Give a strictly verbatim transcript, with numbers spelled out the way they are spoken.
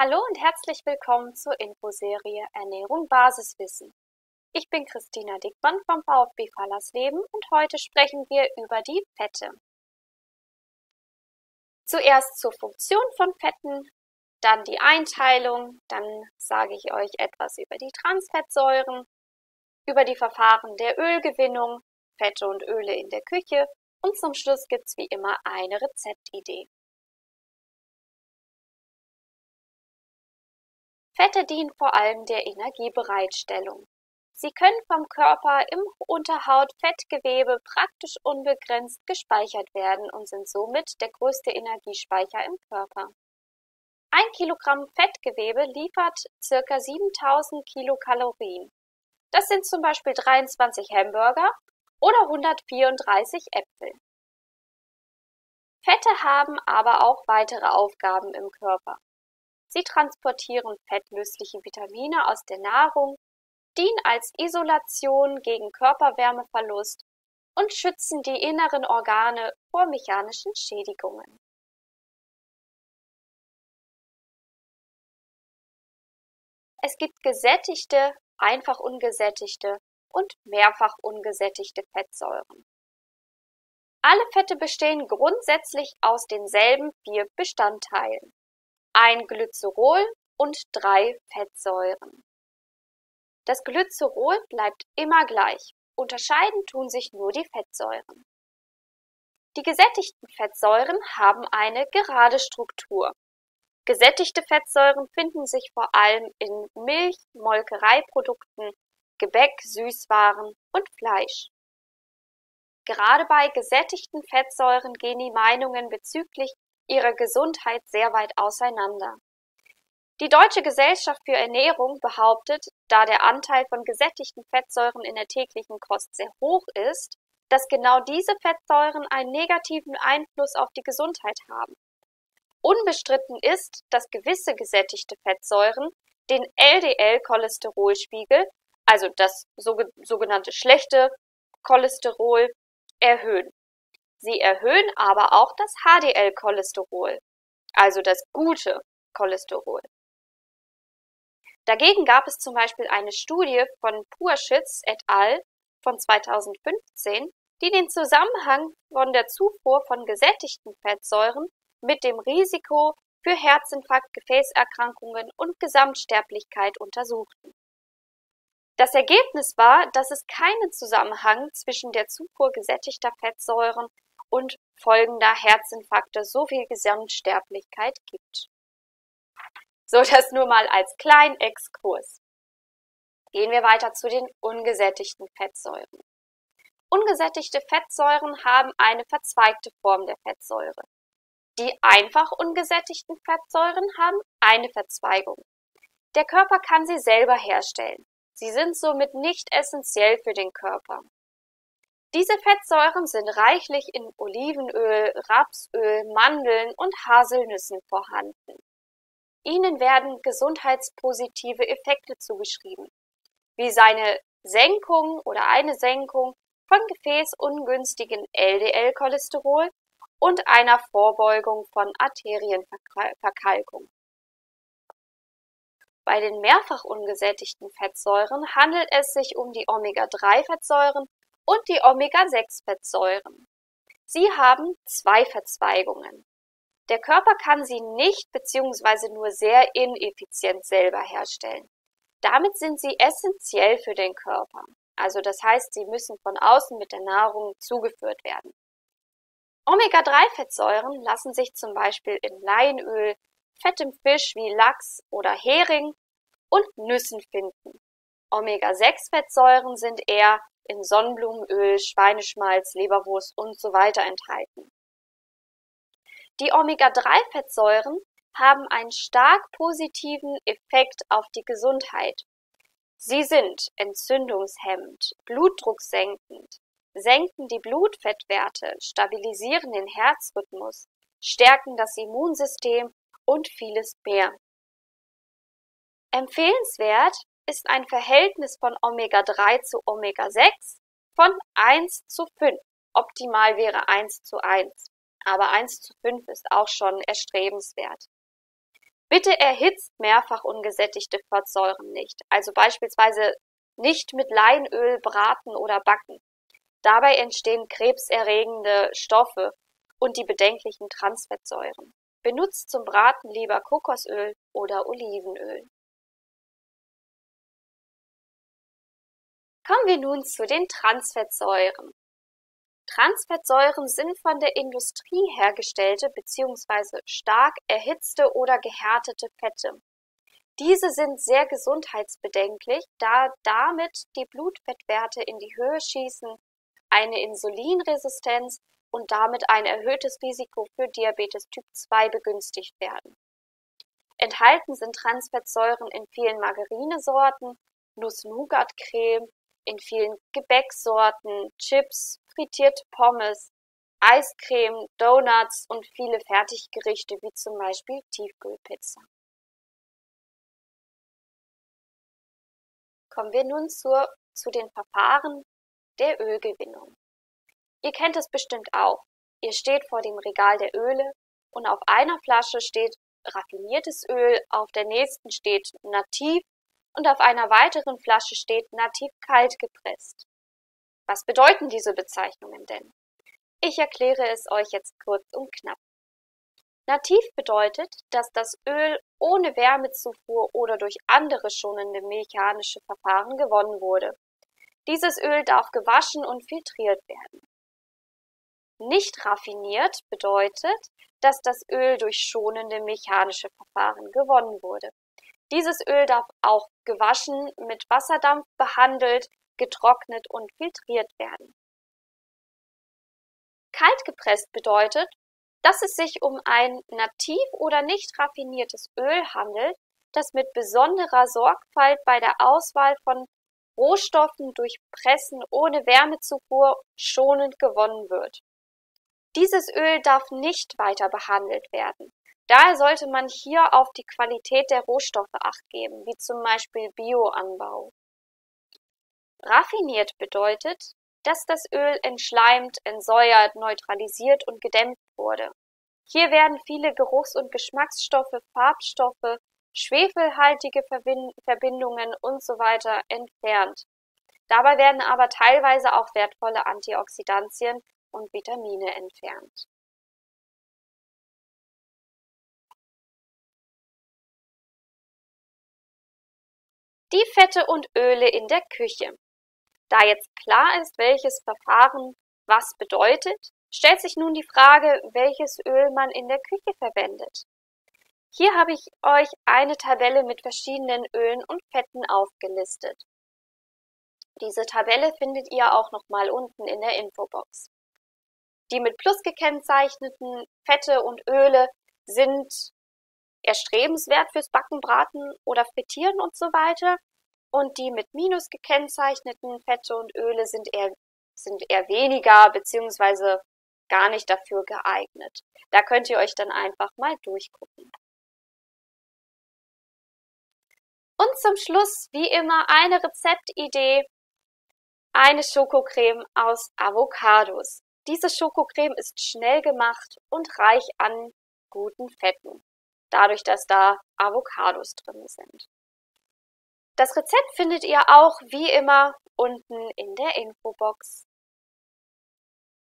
Hallo und herzlich willkommen zur Infoserie Ernährung Basiswissen. Ich bin Christina Dickmann vom VfB Fallersleben und heute sprechen wir über die Fette. Zuerst zur Funktion von Fetten, dann die Einteilung, dann sage ich euch etwas über die Transfettsäuren, über die Verfahren der Ölgewinnung, Fette und Öle in der Küche und zum Schluss gibt es wie immer eine Rezeptidee. Fette dienen vor allem der Energiebereitstellung. Sie können vom Körper im Unterhaut-Fettgewebe praktisch unbegrenzt gespeichert werden und sind somit der größte Energiespeicher im Körper. Ein Kilogramm Fettgewebe liefert ca. siebentausend Kilokalorien. Das sind zum Beispiel dreiundzwanzig Hamburger oder hundertvierunddreißig Äpfel. Fette haben aber auch weitere Aufgaben im Körper. Sie transportieren fettlösliche Vitamine aus der Nahrung, dienen als Isolation gegen Körperwärmeverlust und schützen die inneren Organe vor mechanischen Schädigungen. Es gibt gesättigte, einfach ungesättigte und mehrfach ungesättigte Fettsäuren. Alle Fette bestehen grundsätzlich aus denselben vier Bestandteilen: ein Glycerol und drei Fettsäuren. Das Glycerol bleibt immer gleich, unterscheiden tun sich nur die Fettsäuren. Die gesättigten Fettsäuren haben eine gerade Struktur. Gesättigte Fettsäuren finden sich vor allem in Milch, Molkereiprodukten, Gebäck, Süßwaren und Fleisch. Gerade bei gesättigten Fettsäuren gehen die Meinungen bezüglich ihrer Gesundheit sehr weit auseinander. Die Deutsche Gesellschaft für Ernährung behauptet, da der Anteil von gesättigten Fettsäuren in der täglichen Kost sehr hoch ist, dass genau diese Fettsäuren einen negativen Einfluss auf die Gesundheit haben. Unbestritten ist, dass gewisse gesättigte Fettsäuren den L D L-Cholesterolspiegel, also das sogenannte schlechte Cholesterol, erhöhen. Sie erhöhen aber auch das H D L-Cholesterol, also das gute Cholesterol. Dagegen gab es zum Beispiel eine Studie von Puerschitz et al. Von zweitausendfünfzehn, die den Zusammenhang von der Zufuhr von gesättigten Fettsäuren mit dem Risiko für Herzinfarkt, Gefäßerkrankungen und Gesamtsterblichkeit untersuchten. Das Ergebnis war, dass es keinen Zusammenhang zwischen der Zufuhr gesättigter Fettsäuren und folgender Herzinfarkte sowie Gesamtsterblichkeit gibt. So, das nur mal als kleinen Exkurs. Gehen wir weiter zu den ungesättigten Fettsäuren. Ungesättigte Fettsäuren haben eine verzweigte Form der Fettsäure. Die einfach ungesättigten Fettsäuren haben eine Verzweigung. Der Körper kann sie selber herstellen. Sie sind somit nicht essentiell für den Körper. Diese Fettsäuren sind reichlich in Olivenöl, Rapsöl, Mandeln und Haselnüssen vorhanden. Ihnen werden gesundheitspositive Effekte zugeschrieben, wie seine Senkung oder eine Senkung von gefäßungünstigen L D L-Cholesterol und einer Vorbeugung von Arterienverkalkung. Bei den mehrfach ungesättigten Fettsäuren handelt es sich um die Omega drei Fettsäuren und die Omega sechs Fettsäuren. Sie haben zwei Verzweigungen. Der Körper kann sie nicht bzw. nur sehr ineffizient selber herstellen. Damit sind sie essentiell für den Körper. Also das heißt, sie müssen von außen mit der Nahrung zugeführt werden. Omega drei Fettsäuren lassen sich zum Beispiel in Leinöl, fettem Fisch wie Lachs oder Hering und Nüssen finden. Omega sechs Fettsäuren sind eher in Sonnenblumenöl, Schweineschmalz, Leberwurst und so weiter enthalten. Die Omega drei Fettsäuren haben einen stark positiven Effekt auf die Gesundheit. Sie sind entzündungshemmend, blutdrucksenkend, senken die Blutfettwerte, stabilisieren den Herzrhythmus, stärken das Immunsystem und vieles mehr. Empfehlenswert ist ein Verhältnis von Omega drei zu Omega sechs von eins zu fünf. Optimal wäre eins zu eins, aber eins zu fünf ist auch schon erstrebenswert. Bitte erhitzt mehrfach ungesättigte Fettsäuren nicht, also beispielsweise nicht mit Leinöl braten oder backen. Dabei entstehen krebserregende Stoffe und die bedenklichen Transfettsäuren. Benutzt zum Braten lieber Kokosöl oder Olivenöl. Kommen wir nun zu den Transfettsäuren. Transfettsäuren sind von der Industrie hergestellte bzw. stark erhitzte oder gehärtete Fette. Diese sind sehr gesundheitsbedenklich, da damit die Blutfettwerte in die Höhe schießen, eine Insulinresistenz und damit ein erhöhtes Risiko für Diabetes Typ zwei begünstigt werden. Enthalten sind Transfettsäuren in vielen Margarinesorten, Nuss-Nougat-Creme, in vielen Gebäcksorten, Chips, frittierte Pommes, Eiscreme, Donuts und viele Fertiggerichte wie zum Beispiel Tiefkühlpizza. Kommen wir nun zur, zu den Verfahren der Ölgewinnung. Ihr kennt es bestimmt auch. Ihr steht vor dem Regal der Öle und auf einer Flasche steht raffiniertes Öl, auf der nächsten steht nativ und auf einer weiteren Flasche steht nativ kalt gepresst. Was bedeuten diese Bezeichnungen denn? Ich erkläre es euch jetzt kurz und knapp. Nativ bedeutet, dass das Öl ohne Wärmezufuhr oder durch andere schonende mechanische Verfahren gewonnen wurde. Dieses Öl darf gewaschen und filtriert werden. Nicht raffiniert bedeutet, dass das Öl durch schonende mechanische Verfahren gewonnen wurde. Dieses Öl darf auch gewaschen, mit Wasserdampf behandelt, getrocknet und filtriert werden. Kalt gepresst bedeutet, dass es sich um ein nativ oder nicht raffiniertes Öl handelt, das mit besonderer Sorgfalt bei der Auswahl von Rohstoffen durch Pressen ohne Wärmezufuhr schonend gewonnen wird. Dieses Öl darf nicht weiter behandelt werden. Daher sollte man hier auf die Qualität der Rohstoffe Acht geben, wie zum Beispiel Bioanbau. Raffiniert bedeutet, dass das Öl entschleimt, entsäuert, neutralisiert und gedämpft wurde. Hier werden viele Geruchs- und Geschmacksstoffe, Farbstoffe, schwefelhaltige Verbindungen und so weiter entfernt. Dabei werden aber teilweise auch wertvolle Antioxidantien und Vitamine entfernt. Die Fette und Öle in der Küche. Da jetzt klar ist, welches Verfahren was bedeutet, stellt sich nun die Frage, welches Öl man in der Küche verwendet. Hier habe ich euch eine Tabelle mit verschiedenen Ölen und Fetten aufgelistet. Diese Tabelle findet ihr auch nochmal unten in der Infobox. Die mit Plus gekennzeichneten Fette und Öle sind erstrebenswert fürs Backen, Braten oder Frittieren und so weiter. Und die mit Minus gekennzeichneten Fette und Öle sind eher, sind eher weniger bzw. gar nicht dafür geeignet. Da könnt ihr euch dann einfach mal durchgucken. Und zum Schluss, wie immer, eine Rezeptidee, eine Schokocreme aus Avocados. Diese Schokocreme ist schnell gemacht und reich an guten Fetten, dadurch, dass da Avocados drin sind. Das Rezept findet ihr auch wie immer unten in der Infobox.